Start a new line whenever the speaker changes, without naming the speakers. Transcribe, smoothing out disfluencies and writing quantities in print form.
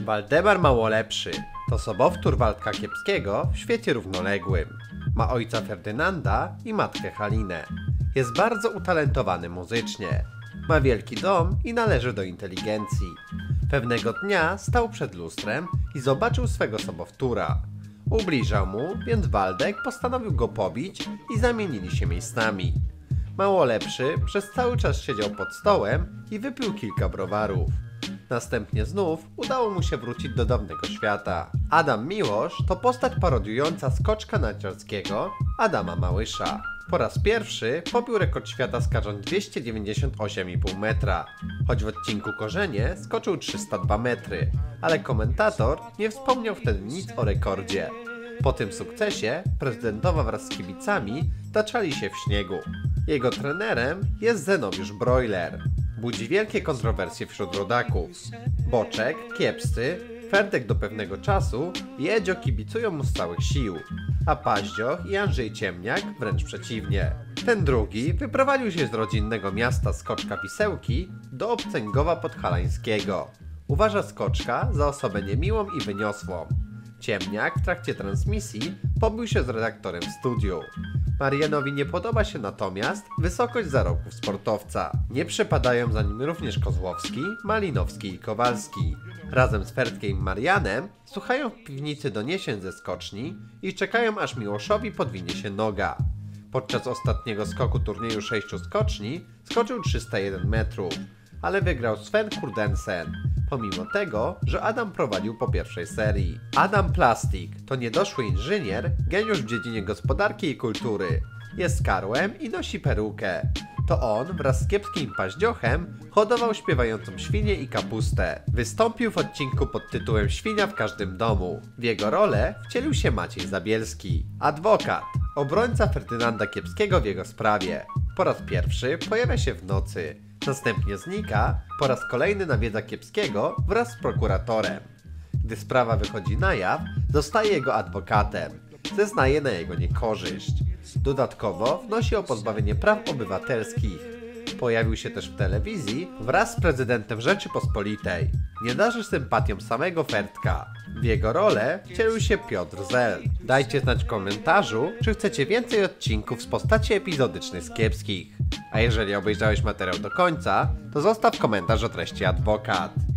Waldemar Małolepszy to sobowtór Waldka Kiepskiego w świecie równoległym. Ma ojca Ferdynanda i matkę Halinę. Jest bardzo utalentowany muzycznie. Ma wielki dom i należy do inteligencji. Pewnego dnia stał przed lustrem i zobaczył swego sobowtóra. Ubliżał mu, więc Waldek postanowił go pobić i zamienili się miejscami. Małolepszy przez cały czas siedział pod stołem i wypił kilka browarów. Następnie znów udało mu się wrócić do dawnego świata. Adam Miłosz to postać parodiująca skoczka narciarskiego Adama Małysza. Po raz pierwszy pobił rekord świata skacząc 298,5 metra, choć w odcinku Korzenie skoczył 302 metry, ale komentator nie wspomniał wtedy nic o rekordzie. Po tym sukcesie prezydentowa wraz z kibicami taczali się w śniegu. Jego trenerem jest Zenobiusz Broiler. Budzi wielkie kontrowersje wśród rodaków. Boczek, Kiepscy, Ferdek do pewnego czasu i Edzio kibicują mu z całych sił, a Paździoch i Andrzej Ciemniak wręcz przeciwnie. Ten drugi wyprowadził się z rodzinnego miasta Skoczka Wisełki do Obcęgowa Podhalańskiego. Uważa Skoczka za osobę niemiłą i wyniosłą. Ciemniak w trakcie transmisji pobił się z redaktorem w studiu. Marianowi nie podoba się natomiast wysokość zarobków sportowca. Nie przepadają za nim również Kozłowski, Malinowski i Kowalski. Razem z Ferdkiem i Marianem słuchają w piwnicy doniesień ze skoczni i czekają, aż Miłoszowi podwinie się noga. Podczas ostatniego skoku turnieju 6 skoczni skoczył 301 metrów, ale wygrał Sven Kurdensen, pomimo tego, że Adam prowadził po pierwszej serii. Adam Plastik to niedoszły inżynier, geniusz w dziedzinie gospodarki i kultury. Jest karłem i nosi perukę. To on wraz z Kiepskim Paździochem hodował śpiewającą świnię i kapustę. Wystąpił w odcinku pod tytułem Świnia w każdym domu. W jego rolę wcielił się Maciej Zabielski. Adwokat, obrońca Ferdynanda Kiepskiego w jego sprawie. Po raz pierwszy pojawia się w nocy. Następnie znika, po raz kolejny nawiedza Kiepskiego wraz z prokuratorem. Gdy sprawa wychodzi na jaw, zostaje jego adwokatem. Zeznaje na jego niekorzyść. Dodatkowo wnosi o pozbawienie praw obywatelskich. Pojawił się też w telewizji wraz z prezydentem Rzeczypospolitej. Nie darzy sympatią samego Ferdka. W jego rolę wcielił się Piotr Zel. Dajcie znać w komentarzu, czy chcecie więcej odcinków z postaci epizodycznych z Kiepskich. A jeżeli obejrzałeś materiał do końca, to zostaw komentarz o treści adwokat.